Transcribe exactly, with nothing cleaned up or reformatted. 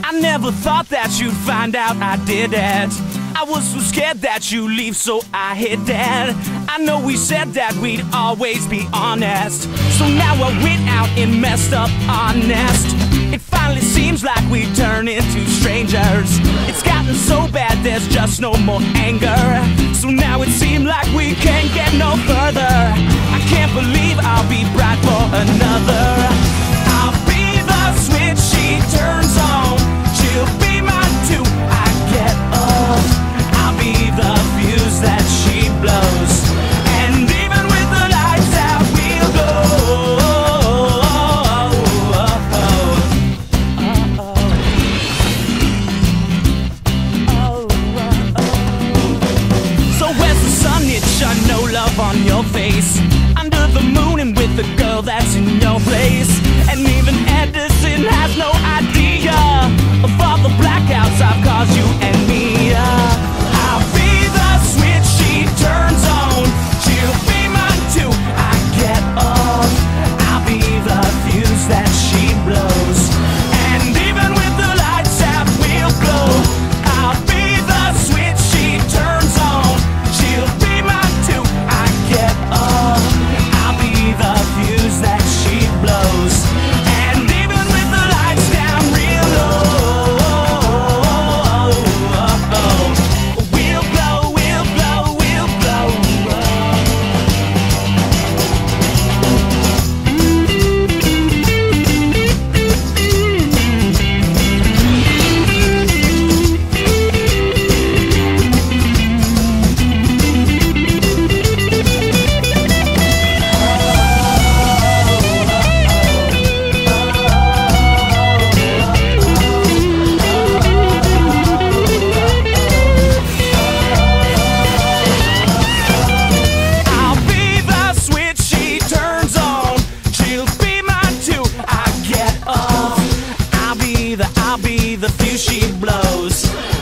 I never thought that you'd find out I did it. I was so scared that you'd leave, so I hid that. I know we said that we'd always be honest, so now I went out and messed up honest. It finally seems like we turn into strangers. It's gotten so bad there's just no more anger. So now it seems like we can't get no further. I can't believe I'll be bright for another. I'll be the switch she turns on. She'll be mine too, I get off. I'll be the fuse that she blows. And even with the lights out, we'll go. So where's the sun? It shone no love on your face. Under the moon and with the girl that's in your place. And even Edison has no idea of all the blackouts I've caused you and me. I'll be the switch she turns on. She'll be mine too, I get off. I'll be the fuse that she blows. And even with the lights out, we'll glow. I'll be the switch she turns on. She'll be mine too, I get off. I'll be the fuse that she blows. And even with the lights down real low, we'll glow, we'll glow, we'll glow. I'll be the switch she turns on. She'll be mine too, I get off. I'll be the, I'll be the fuse she blows.